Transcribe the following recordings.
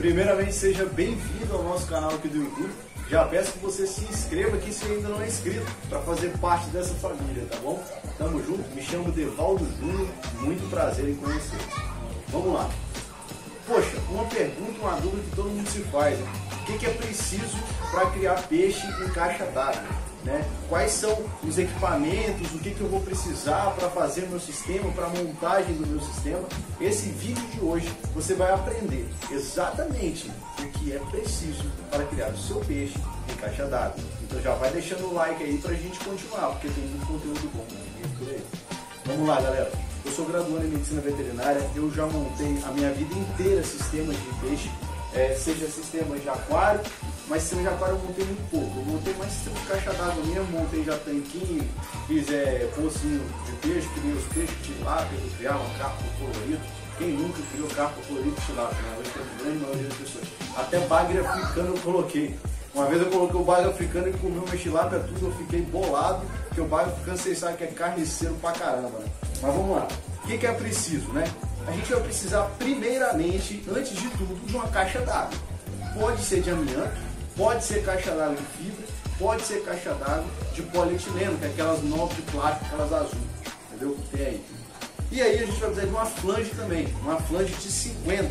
Primeiramente, seja bem-vindo ao nosso canal aqui do YouTube. Já peço que você se inscreva aqui se ainda não é inscrito, para fazer parte dessa família, tá bom? Tamo junto, me chamo Devaldo Júnior, muito prazer em conhecer. Vamos lá. Poxa, uma pergunta, uma dúvida que todo mundo se faz, né? O que é preciso para criar peixe em caixa d'água? Né? Quais são os equipamentos, o que eu vou precisar para fazer meu sistema, para a montagem do meu sistema? Esse vídeo de hoje você vai aprender exatamente o que é preciso para criar o seu peixe em caixa d'água. Então já vai deixando o like aí para a gente continuar, porque tem muito conteúdo bom, né? Por aí. Vamos lá, galera. Eu sou graduando em medicina veterinária, eu já montei a minha vida inteira sistemas de peixe, seja sistema de aquário, mas sistema de aquário eu montei muito pouco. Eu montei mais sistema de caixa d'água mesmo, montei já tanquinho, fiz pocinho de peixe, criei os peixes de tilápia, eu criava carpo colorido. Quem nunca criou carpo colorido de tilápia, né? Hoje tem a grande maioria das pessoas. Até bagre africano eu coloquei. Uma vez eu coloquei o bagre africano e comeu minha tilápia tudo, eu fiquei bolado, porque o bagre africano vocês sabem que é carniceiro pra caramba, né? Mas vamos lá. O que é preciso, né? A gente vai precisar primeiramente, antes de tudo, de uma caixa d'água. Pode ser de amianto, pode ser caixa d'água de fibra, pode ser caixa d'água de polietileno, que é aquelas novas de plástico, aquelas azul, entendeu? Tem aí. E aí a gente vai precisar de uma flange também, uma flange de 50.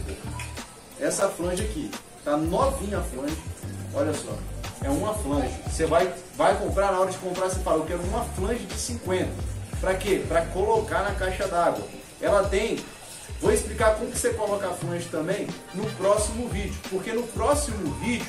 Essa flange aqui, tá novinha a flange, olha só, é uma flange. Você vai comprar, na hora de comprar você fala, eu quero uma flange de 50. Para quê? Para colocar na caixa d'água. Ela tem... Vou explicar como que você coloca a flange também no próximo vídeo. Porque no próximo vídeo,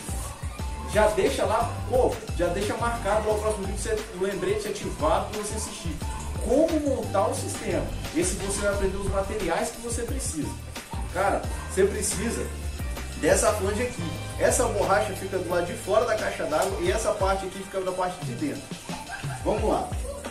já deixa lá, já deixa marcado lá o próximo vídeo, o lembrete ativado para você assistir. Como montar o sistema. Esse você vai aprender os materiais que você precisa. Cara, você precisa dessa flange aqui. Essa borracha fica do lado de fora da caixa d'água e essa parte aqui fica da parte de dentro. Vamos lá.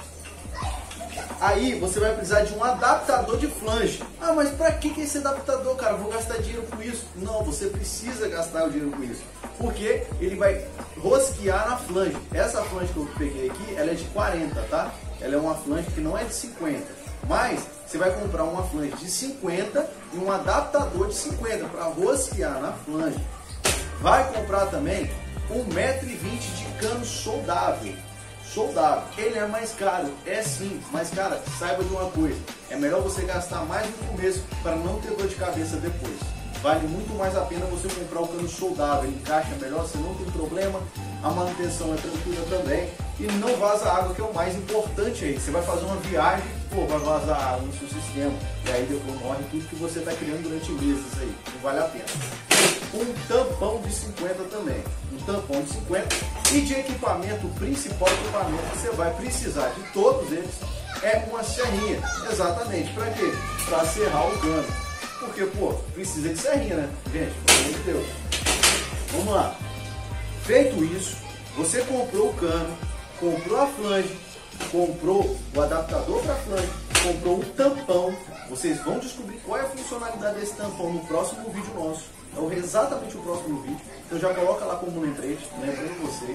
Aí você vai precisar de um adaptador de flange. Ah, mas pra que esse adaptador, cara? Vou gastar dinheiro com isso? Não, você precisa gastar o dinheiro com isso. Porque ele vai rosquear na flange. Essa flange que eu peguei aqui, ela é de 40, tá? Ela é uma flange que não é de 50. Mas você vai comprar uma flange de 50 e um adaptador de 50 para rosquear na flange. Vai comprar também 1,20 m de cano soldável. Ele é mais caro, é sim, mas cara, saiba de uma coisa, é melhor você gastar mais no começo para não ter dor de cabeça depois. Vale muito mais a pena você comprar o cano soldável, ele encaixa melhor, você não tem problema, a manutenção é tranquila também e não vaza água, que é o mais importante aí. Você vai fazer uma viagem, vai vazar água no seu sistema e aí depois morre tudo que você está criando durante meses aí, não vale a pena. Um tampão de 50 também, um tampão de 50 e de equipamento, o principal equipamento que você vai precisar de todos eles é uma serrinha, exatamente, para quê? Para serrar o cano, porque precisa de serrinha, né, gente, pelo amor de Deus. Vamos lá, feito isso, você comprou o cano, comprou a flange, comprou o adaptador para a flange, comprou um tampão. Vocês vão descobrir qual é a funcionalidade desse tampão no próximo vídeo nosso. É exatamente o próximo vídeo. Então já coloca lá como lembrete, lembrando vocês.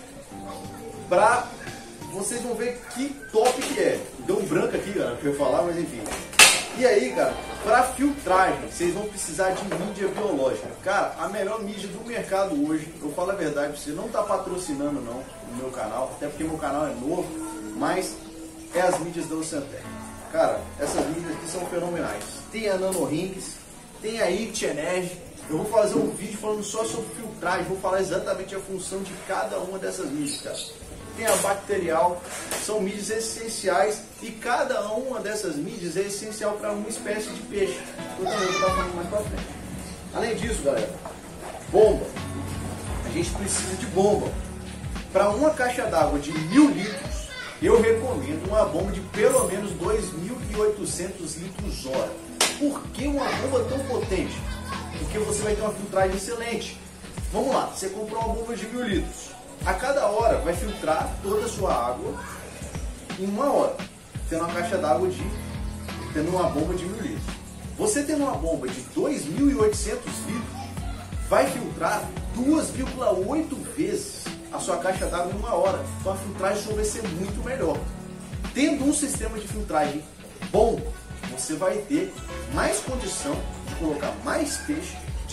Vocês vão ver que top que é. Deu um branco aqui, galera, que eu ia falar, mas enfim. E aí, cara, para filtragem, vocês vão precisar de mídia biológica. Cara, a melhor mídia do mercado hoje, eu falo a verdade, você não está patrocinando não no meu canal, até porque meu canal é novo, mas é as mídias da Oceantec. Cara, essas mídias aqui são fenomenais. Tem a NanoRings, tem a ICT-Energy. Eu vou fazer um vídeo falando só sobre filtragem, vou falar exatamente a função de cada uma dessas mídias, cara. Tem a bacterial, são mídias essenciais e cada uma dessas mídias é essencial para uma espécie de peixe. Eu também vou estar falando mais pra frente. Além disso, galera, bomba. A gente precisa de bomba. Para uma caixa d'água de 1000 litros, eu recomendo uma bomba de pelo menos 2.800 litros hora. Por que uma bomba tão potente? Porque você vai ter uma filtragem excelente. Vamos lá, você comprou uma bomba de 1000 litros. A cada hora vai filtrar toda a sua água em 1 hora, tendo uma caixa d'água tendo uma bomba de 1000 litros. Você tendo uma bomba de 2.800 litros, vai filtrar 2,8 vezes a sua caixa d'água em 1 hora. Então a filtragem só vai ser muito melhor. Tendo um sistema de filtragem bom, você vai ter mais condição de colocar mais peixe, de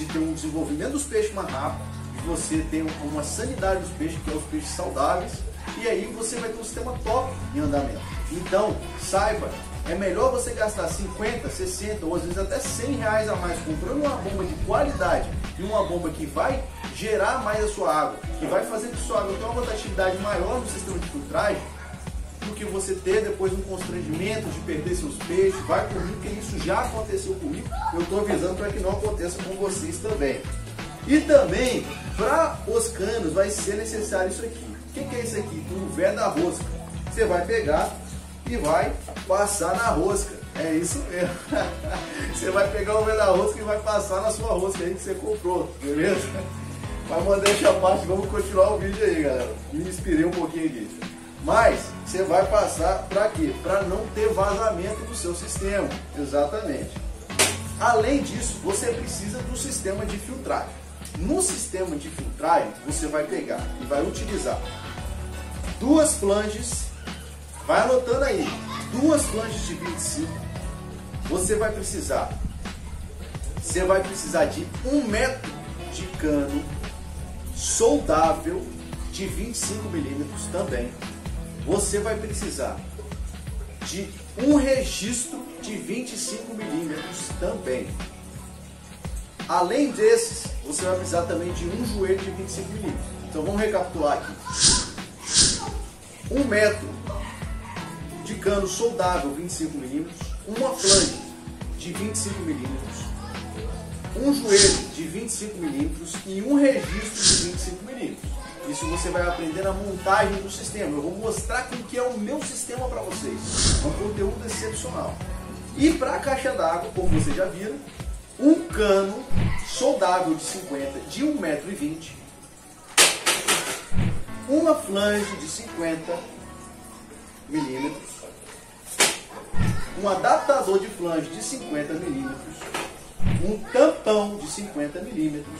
de ter um desenvolvimento dos peixes mais rápido, de você ter uma sanidade dos peixes, que é os peixes saudáveis, e aí você vai ter um sistema top em andamento. Então, saiba, é melhor você gastar 50, 60 ou às vezes até 100 reais a mais comprando uma bomba de qualidade e uma bomba que vai gerar mais a sua água, que vai fazer que a sua água tenha uma rotatividade maior no sistema de filtragem, do que você ter depois um constrangimento de perder seus peixes. Vai comigo, porque isso já aconteceu comigo. Eu estou avisando para que não aconteça com vocês também. E também, para os canos, vai ser necessário isso aqui. O que é isso aqui? O véio da rosca. Você vai pegar e vai passar na rosca. É isso mesmo. Você vai pegar o véio da rosca e vai passar na sua rosca aí que você comprou, beleza? Mas modéstia à parte, vamos continuar o vídeo aí, galera. Me inspirei um pouquinho aqui. Mas você vai passar para quê? Para não ter vazamento do seu sistema. Exatamente. Além disso, você precisa do sistema de filtragem. No sistema de filtragem, você vai pegar e vai utilizar duas flanges. Vai anotando aí. Duas flanges de 25. Você vai precisar de 1 metro de cano soldável de 25 milímetros também. Você vai precisar de um registro de 25 milímetros também. Além desses, você vai precisar também de um joelho de 25 milímetros. Então vamos recapitular aqui. 1 metro de cano soldável 25 milímetros, uma flange de 25 milímetros, um joelho de 25 milímetros e um registro de 25 milímetros. Isso você vai aprender na montagem do sistema. Eu vou mostrar como que é o meu sistema para vocês. É um conteúdo excepcional. E para a caixa d'água, como vocês já viram, um cano soldável de 50 de 1,20 m, uma flange de 50 milímetros, um adaptador de flange de 50 milímetros, um tampão de 50 milímetros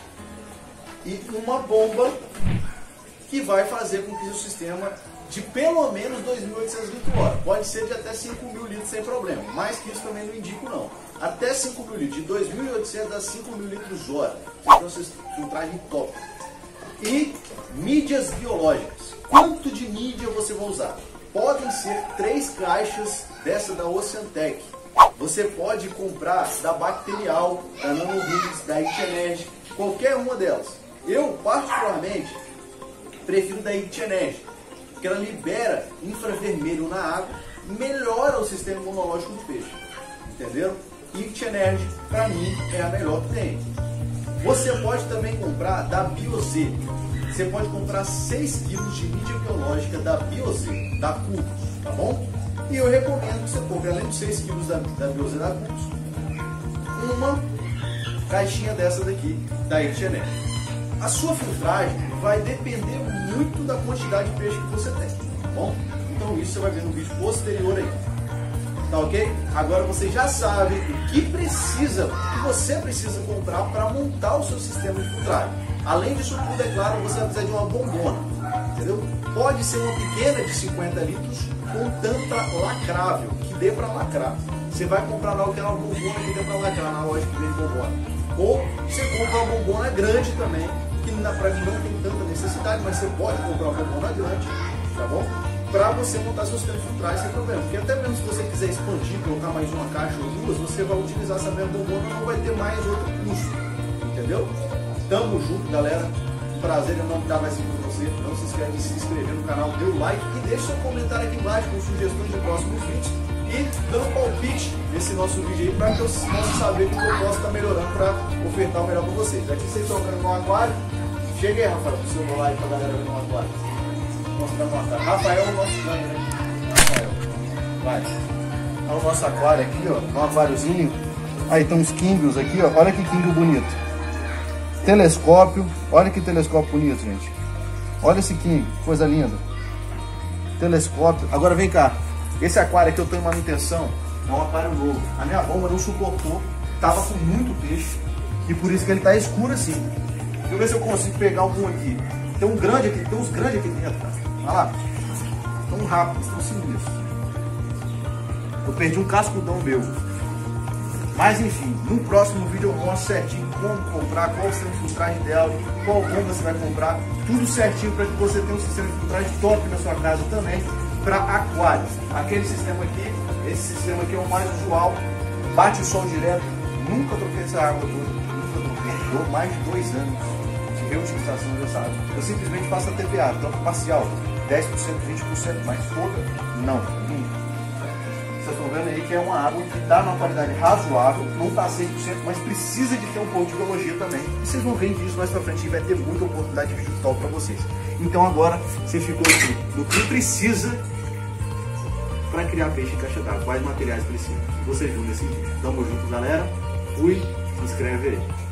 e uma bomba que vai fazer com que o sistema de pelo menos 2.800 litros hora, pode ser de até 5.000 litros sem problema, mais que isso também não indico não, até 5.000 litros, de 2.800 a 5.000 litros hora, então vocês filtragem top. E mídias biológicas, quanto de mídia você vai usar? Podem ser 3 caixas dessa da Oceantec. Você pode comprar da Bacterial, da Nanovix, da Ictienergy, qualquer uma delas. Eu, particularmente, prefiro da Ictienergy, porque ela libera infravermelho na água, melhora o sistema imunológico do peixe. Entenderam? Ictienergy, para mim, é a melhor que tem. Você pode também comprar da Biose. Você pode comprar 6 kg de mídia biológica da Biose, da Cubos, tá bom? E eu recomendo que você compre, além dos 6 kg da Biose da Cubos, uma caixinha dessa daqui, da Ictienergy. A sua filtragem vai depender muito da quantidade de peixe que você tem, tá bom? Então isso você vai ver no vídeo posterior aí. Tá ok? Agora você já sabe o que você precisa comprar para montar o seu sistema de filtragem. Além disso tudo, é claro, você vai precisar de uma bombona, entendeu? Pode ser uma pequena de 50 litros com tampa lacrável, que dê para lacrar. Você vai comprar lá aquela bombona que dê para lacrar na loja que vende bombona. Ou você compra uma bombona grande também, que para mim não tem tanta necessidade, mas você pode comprar uma bombona grande, tá bom? Para você montar seus sistemas de filtragem sem problema. Porque até mesmo se você quiser expandir, colocar mais uma caixa ou duas, você vai utilizar essa mesma bombona, não vai ter mais outro custo, entendeu? Tamo junto, galera. Um prazer enorme estar mais aqui com você. Não se esqueça de se inscrever no canal, dê o like e deixe seu comentário aqui embaixo com sugestões de próximos vídeos e dando palpite nesse nosso vídeo aí para que eu possa saber o que eu posso estar melhorando para ofertar o melhor para vocês. Aqui vocês estão vendo no aquário. Chega aí, Rafael, pro seu like para a galera ver no aquário. Mostrar no aquário. Rafael é o nosso câmera, né? Rafael. Vai. Olha o nosso aquário aqui, ó. Um aquáriozinho. Aí tem uns quingios aqui, ó. Olha que quingio bonito. Telescópio, olha que telescópio bonito, gente. Olha esse quinho, coisa linda. Telescópio. Agora vem cá. Esse aquário aqui eu estou em manutenção. É um aquário novo. A minha bomba não suportou. Tava com muito peixe. E por isso que ele tá escuro assim. Deixa eu ver se eu consigo pegar algum aqui. Tem um grande aqui, tem uns grandes aqui dentro. Olha lá. Tão rápidos, tão sinistros. Eu perdi um cascudão meu. Mas enfim, no próximo vídeo eu mostro certinho como comprar, qual o sistema de filtragem ideal, qual bomba você vai comprar, tudo certinho para que você tenha um sistema de filtragem top na sua casa também para aquários. Aquele sistema aqui, esse sistema aqui é o mais usual, bate o sol direto, nunca troquei essa água toda, nunca troquei, dou mais de 2 anos de reutilização dessa água. Eu simplesmente faço a TPA, tanto parcial, 10%, 20%, mas toda, não, nunca. Vocês estão vendo aí que é uma água que está numa qualidade razoável, não está 100%, mas precisa de ter um pouco de biologia também. E vocês vão ver isso mais pra frente e vai ter muita oportunidade de vídeo top para vocês. Então agora você ficou aqui no que precisa para criar peixe em caixa d'água, quais materiais precisam. Você viu nesse vídeo. Tamo junto, galera. Fui, se inscreve aí.